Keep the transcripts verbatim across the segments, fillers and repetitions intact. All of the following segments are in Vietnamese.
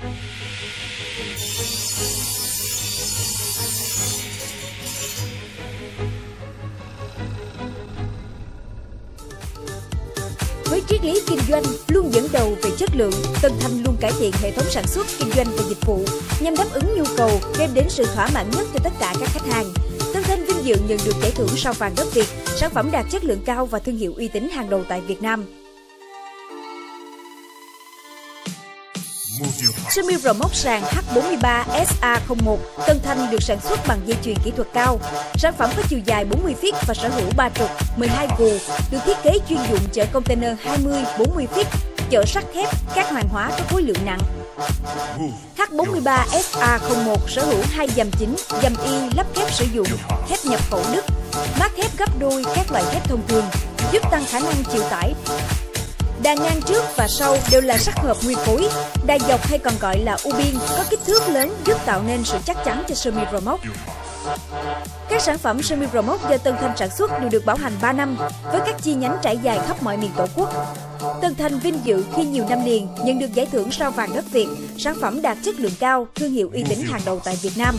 Với triết lý kinh doanh luôn dẫn đầu về chất lượng, Tân Thanh luôn cải thiện hệ thống sản xuất, kinh doanh và dịch vụ nhằm đáp ứng nhu cầu, đem đến sự thỏa mãn nhất cho tất cả các khách hàng. Tân Thanh vinh dự nhận được giải thưởng Sao vàng đất Việt, sản phẩm đạt chất lượng cao và thương hiệu uy tín hàng đầu tại Việt Nam. Sơ mi rờ móc sàn H bốn mươi ba S A không một Tân Thanh được sản xuất bằng dây chuyền kỹ thuật cao. Sản phẩm có chiều dài bốn mươi feet và sở hữu ba trục, mười hai gù, được thiết kế chuyên dụng chở container hai mươi đến bốn mươi feet, chở sắt thép, các hàng hóa có khối lượng nặng. H bốn mươi ba S A không một sở hữu hai dầm chính, dầm Y lắp thép sử dụng, thép nhập khẩu Đức, mác thép gấp đôi các loại thép thông thường, giúp tăng khả năng chịu tải. Đà ngang trước và sau đều là sắt hợp nguyên khối. Đà dọc hay còn gọi là u biên có kích thước lớn giúp tạo nên sự chắc chắn cho sơ mi rờ móc. Các sản phẩm sơ mi rờ móc do Tân Thanh sản xuất đều được bảo hành ba năm với các chi nhánh trải dài khắp mọi miền Tổ quốc. Tân Thanh vinh dự khi nhiều năm liền nhận được giải thưởng Sao vàng đất Việt, sản phẩm đạt chất lượng cao, thương hiệu uy tín hàng đầu tại Việt Nam.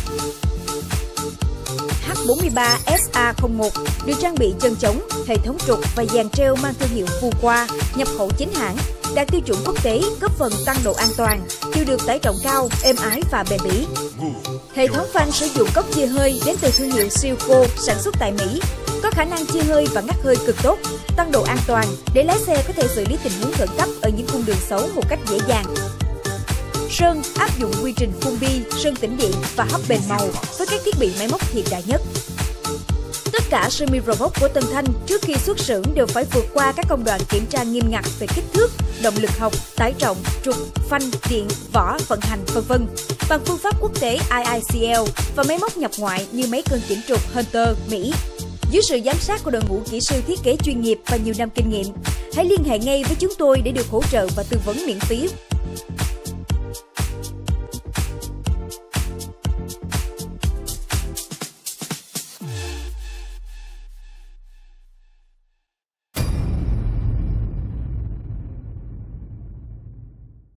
H bốn mươi ba S A không một được trang bị chân chống, hệ thống trục và dàn treo mang thương hiệu Fuqua, nhập khẩu chính hãng, đạt tiêu chuẩn quốc tế, góp phần tăng độ an toàn, chịu được tải trọng cao, êm ái và bền bỉ. Hệ thống phanh sử dụng cốc chia hơi đến từ thương hiệu Silco, sản xuất tại Mỹ, có khả năng chia hơi và ngắt hơi cực tốt, tăng độ an toàn để lái xe có thể xử lý tình huống khẩn cấp ở những cung đường xấu một cách dễ dàng. Sơn áp dụng quy trình phun bi, sơn tĩnh điện và hấp bền màu với các thiết bị máy móc hiện đại nhất. Tất cả sơ mi rờ móc của Tân Thanh trước khi xuất xưởng đều phải vượt qua các công đoạn kiểm tra nghiêm ngặt về kích thước, động lực học, tải trọng, trục, phanh, điện, vỏ, vận hành, vân vân bằng phương pháp quốc tế I I C L và máy móc nhập ngoại như máy cân chỉnh trục Hunter, Mỹ. Dưới sự giám sát của đội ngũ kỹ sư thiết kế chuyên nghiệp và nhiều năm kinh nghiệm, hãy liên hệ ngay với chúng tôi để được hỗ trợ và tư vấn miễn phí.